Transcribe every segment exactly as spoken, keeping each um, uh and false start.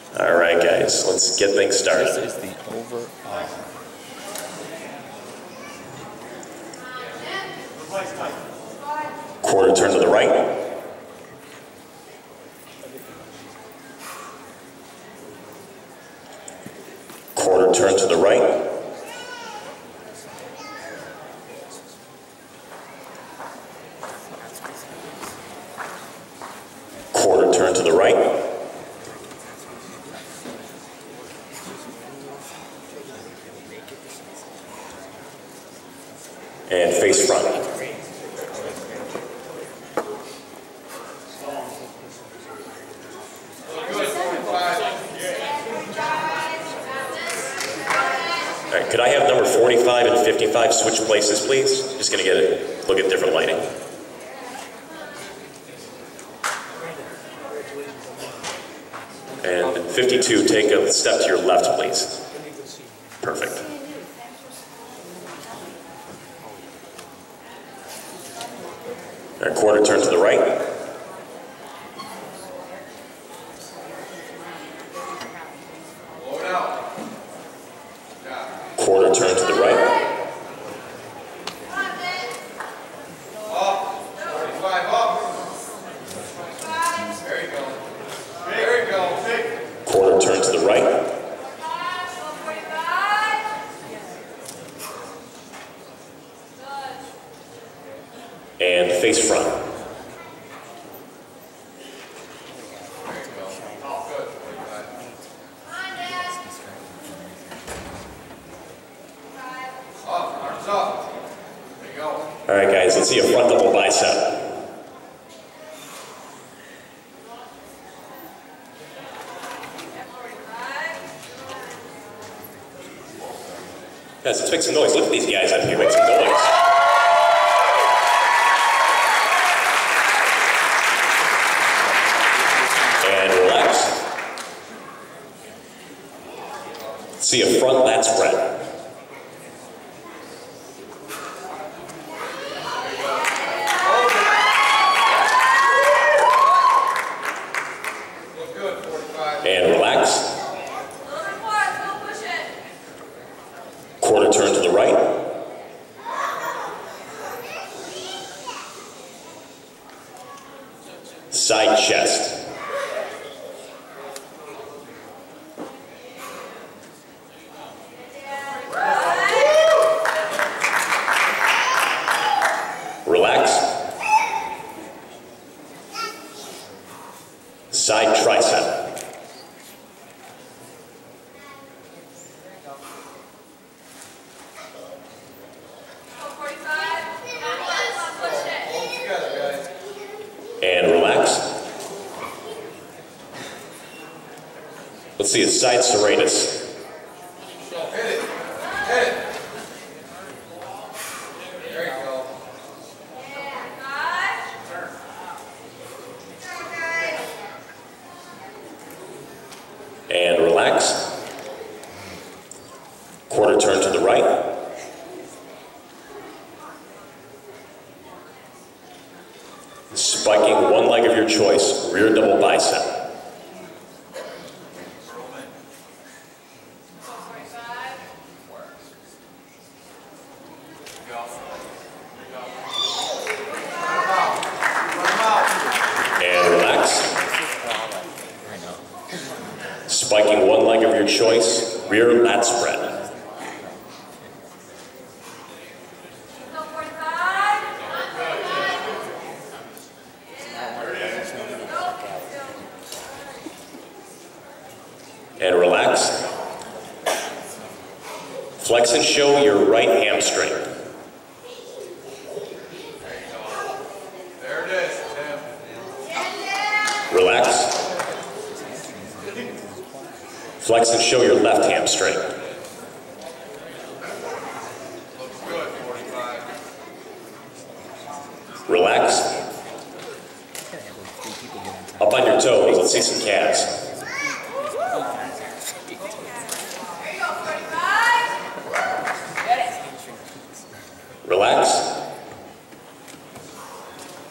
All right, guys, let's get things started. This is the overall. Quarter turn to the right. Quarter turn to the right. Quarter turn to the right. And face front. All right, could I have number forty-five and fifty-five switch places, please? Just gonna get a look at different lighting. And fifty-two, take a step to your left, please. Perfect. All right, quarter turn to the right. Quarter turn to the right. Up. forty-five up. There you go. There you go. Big. Quarter turn to the right. And face front. All right, guys, let's see a front double bicep. Guys, let's make some noise. Look at these guys up here. Make some noise. And relax. Let's see a front lat spread. And relax. Quarter turn to the right. Side chest. Relax. Side tricep. And relax. Let's see a side serratus. Hit it. Hit it. There you go. And relax. Quarter turn to the right. Spiking one leg of your choice, rear double bicep. And relax. Spiking one leg of your choice, rear lat spread. And relax. Flex and show your right hamstring. There it is, Tim. Relax. Flex and show your left hamstring. Looks good, forty-five. Relax. Up on your toes, let's see some calves. Relax.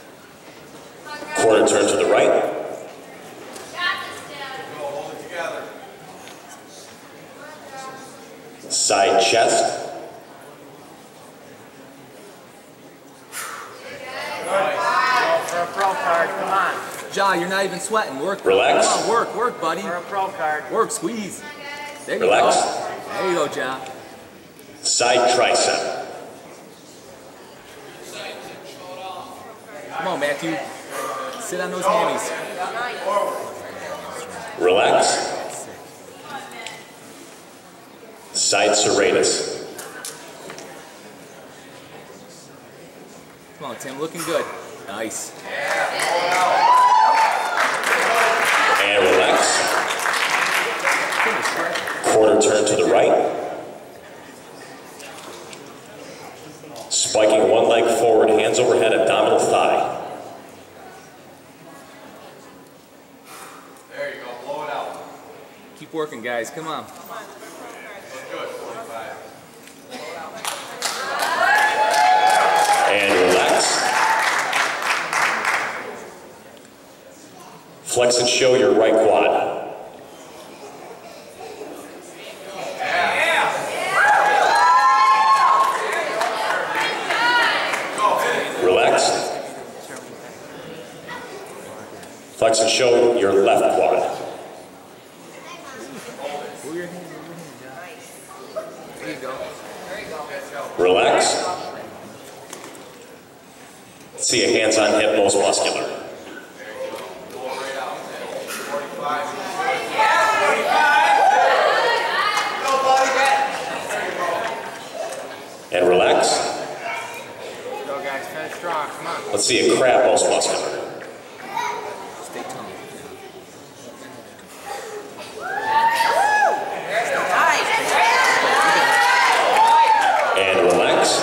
Quarter turn to the right. Hold it together. Side chest. For a pro card, come on. Ja, you're not even sweating. Work. Relax. Come on, work, work, buddy. For a pro card. Work, squeeze. There you Relax. go. There you go, Ja. Side tricep. Come on, Matthew. Sit on those hammies. Relax. Side serratus. Come on, Tim. Looking good. Nice. And relax. Quarter turn to the right. Spiking one leg forward, hands overhead, abdominal thigh. There you go, blow it out. Keep working, guys. Come on. Look good, forty-five. And relax. Flex and show your right quad. Relax. Flex and show your left quad. Move your hand, move your hand, Ja. There you go. Relax. Let's see a hands on hip, most muscular. Blow it right out. forty-five. And relax. Go, guys. Finish strong. Come on. Let's see a crab, most muscular. Stay tongue. And relax.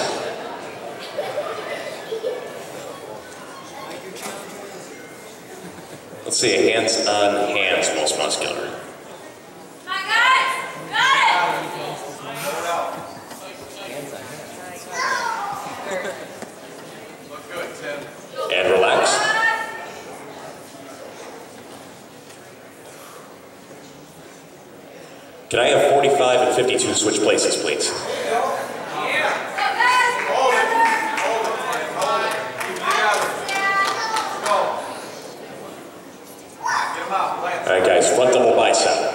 Let's see a hands on hands, most muscular. Look good, Tim. And relax. Can I have forty-five and fifty-two switch places, please? All right, guys, front double bicep.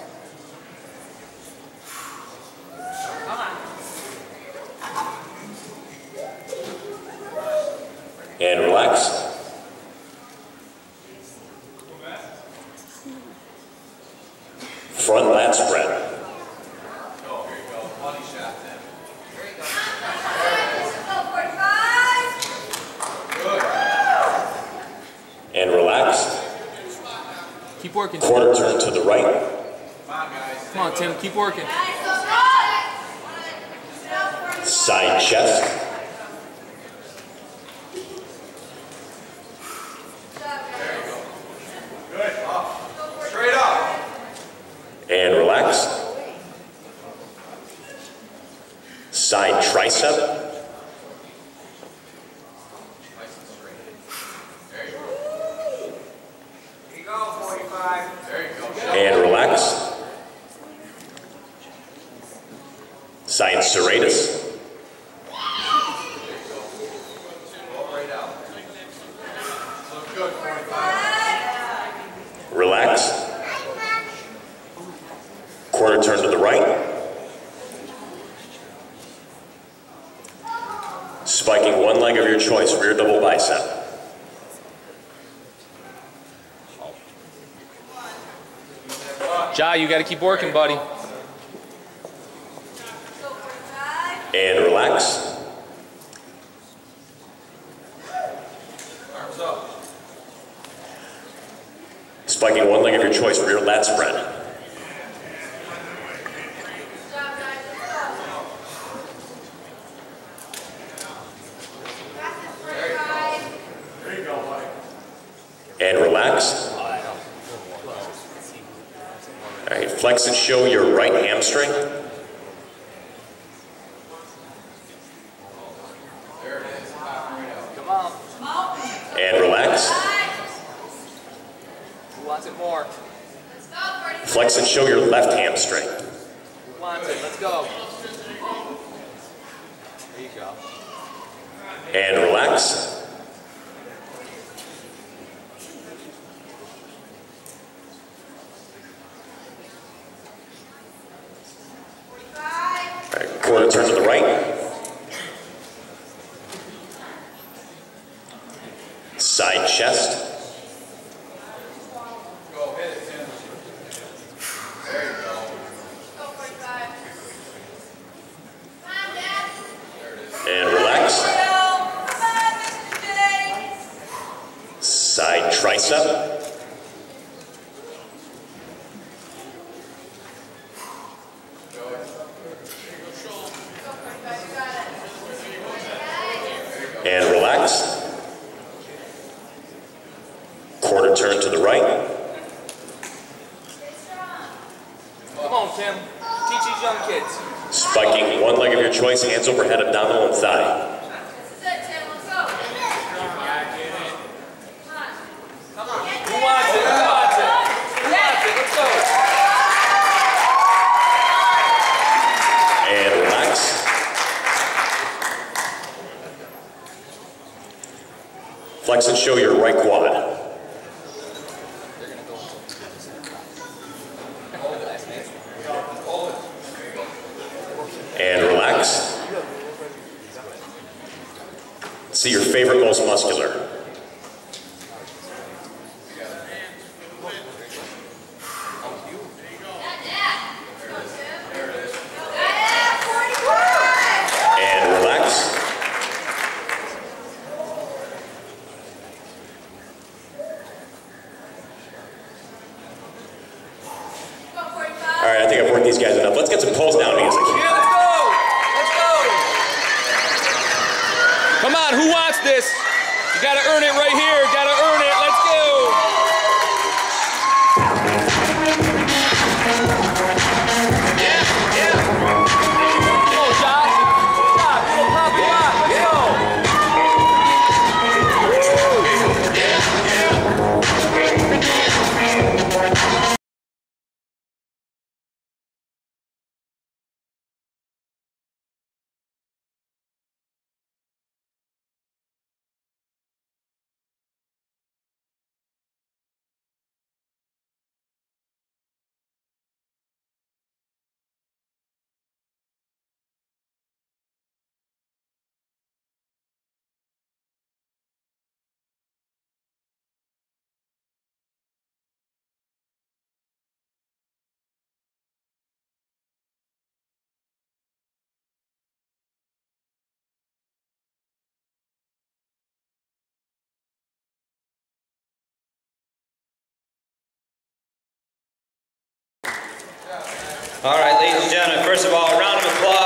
And relax. Front lat spread. Go, here you go. Money shot, Tim. Good. And relax. Keep working. Tim. Quarter turn to the right. Come on, guys. Come on, Tim. Keep working. Side chest. Good. Up. Straight up. And relax. Side tricep. Nice and straight. There you go. Here you go, forty-five. There you go. And relax. Side serratus. Blow it right out. Look good, forty-five. Relax. Quarter turn to the right. Spiking one leg of your choice, rear double bicep. Ja, you got to keep working, buddy. And relax. Arms up. Spiking one leg of your choice, rear lat spread. There you go, buddy. And relax. All right, flex and show your right hamstring. There it is. Pop right out. Come on. And relax. Who wants it more? Flex and show your left hamstring. Who wants it? Let's go. And relax. All right, quarter turn to the right. Side chest. Go, hit it, Tim. There you go. And relax. Side tricep. And relax. Quarter turn to the right. Come on, Tim. Teach these young kids. Spiking one leg of your choice, hands overhead, abdominal and thigh. Who wants it? Who wants it? Who wants it? Let's go. And relax. Flex and show your right quad. And relax. See your favorite, most muscular. And relax. All right, I think I've worked these guys enough. Let's get some pulls down music. Yeah, let's go. Let's go. Come on, who wants this? You gotta earn it right here. Gotta earn it. Let's go. Yeah, yeah. Come on, Josh. Stop. Little pop, pop. Let's go. All right, ladies and gentlemen, first of all, a round of applause.